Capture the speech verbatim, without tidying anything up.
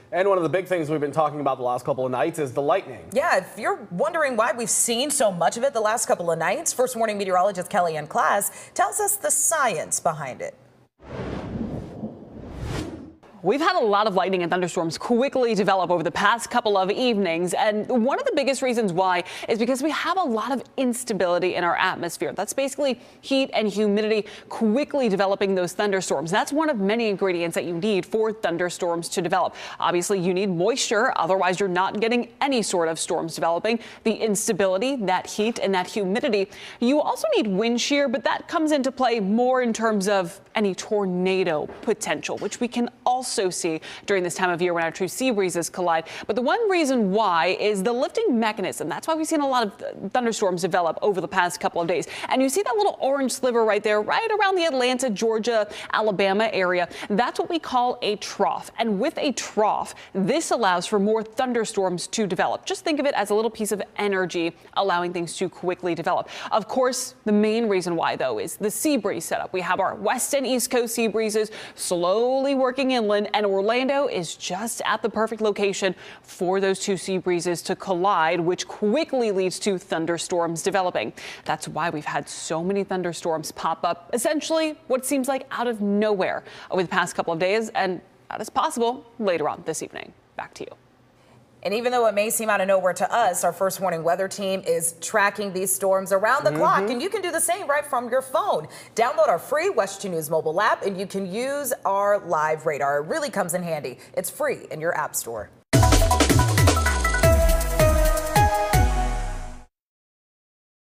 And one of the big things we've been talking about the last couple of nights is the lightning. Yeah, if you're wondering why we've seen so much of it the last couple of nights, First Warning meteorologist Kellyanne Klass tells us the science behind it. We've had a lot of lightning and thunderstorms quickly develop over the past couple of evenings, and one of the biggest reasons why is because we have a lot of instability in our atmosphere. That's basically heat and humidity quickly developing those thunderstorms. That's one of many ingredients that you need for thunderstorms to develop. Obviously, you need moisture, otherwise you're not getting any sort of storms developing. The instability, that heat and that humidity. You also need wind shear, but that comes into play more in terms of any tornado potential, which we can also also see during this time of year when our two sea breezes collide. But the one reason why is the lifting mechanism. That's why we've seen a lot of thunderstorms develop over the past couple of days. And you see that little orange sliver right there, right around the Atlanta, Georgia, Alabama area. That's what we call a trough. And with a trough, this allows for more thunderstorms to develop. Just think of it as a little piece of energy allowing things to quickly develop. Of course, the main reason why, though, is the sea breeze setup. We have our west and east coast sea breezes slowly working inland, and Orlando is just at the perfect location for those two sea breezes to collide, which quickly leads to thunderstorms developing. That's why we've had so many thunderstorms pop up, essentially what seems like out of nowhere over the past couple of days, and that is possible later on this evening. Back to you. And even though it may seem out of nowhere to us, our First Warning weather team is tracking these storms around the mm-hmm. clock, and you can do the same right from your phone. Download our free WESH two News mobile app, and you can use our live radar. It really comes in handy. It's free in your app store.